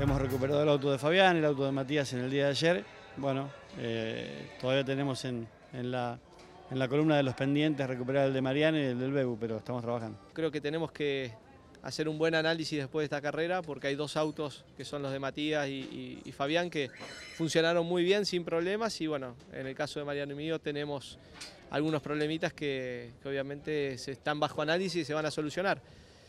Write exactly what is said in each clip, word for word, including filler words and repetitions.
hemos recuperado el auto de Fabián, el auto de Matías en el día de ayer. Bueno, eh, todavía tenemos en, en, la, en la columna de los pendientes recuperar el de Mariano y el del Bebu, pero estamos trabajando. Creo que tenemos que hacer un buen análisis después de esta carrera, porque hay dos autos que son los de Matías y, y, y Fabián que funcionaron muy bien sin problemas, y bueno, en el caso de Mariano y mío tenemos algunos problemitas que, que obviamente se están bajo análisis y se van a solucionar.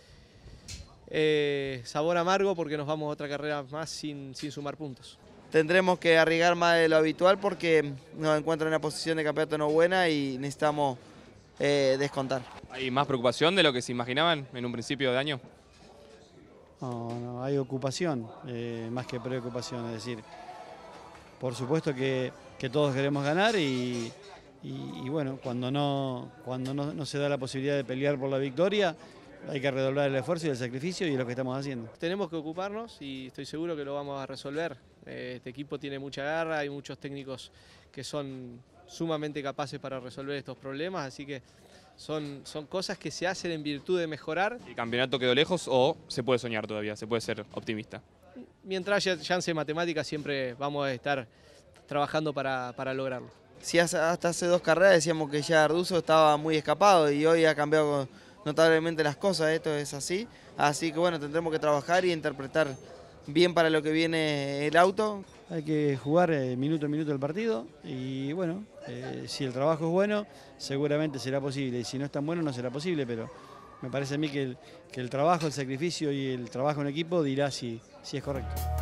Eh, sabor amargo porque nos vamos a otra carrera más sin, sin sumar puntos. Tendremos que arriesgar más de lo habitual porque nos encuentra en una posición de campeonato no buena y necesitamos eh, descontar. ¿Hay más preocupación de lo que se imaginaban en un principio de año? No, no, hay ocupación, eh, más que preocupación, es decir, por supuesto que, que todos queremos ganar y, y, y bueno, cuando, no, cuando no, no se da la posibilidad de pelear por la victoria, hay que redoblar el esfuerzo y el sacrificio y es lo que estamos haciendo. Tenemos que ocuparnos y estoy seguro que lo vamos a resolver. Este equipo tiene mucha garra, hay muchos técnicos que son sumamente capaces para resolver estos problemas, así que son, son cosas que se hacen en virtud de mejorar. ¿El campeonato quedó lejos o se puede soñar todavía, se puede ser optimista? Mientras haya chance de matemáticas siempre vamos a estar trabajando para, para lograrlo. Si hasta hace dos carreras decíamos que ya Arduzo estaba muy escapado y hoy ha cambiado notablemente las cosas, esto es así, así que bueno, tendremos que trabajar y interpretar bien para lo que viene el auto. Hay que jugar eh, minuto a minuto el partido y bueno, eh, si el trabajo es bueno, seguramente será posible y si no es tan bueno no será posible, pero me parece a mí que el, que el trabajo, el sacrificio y el trabajo en equipo dirá si, si es correcto.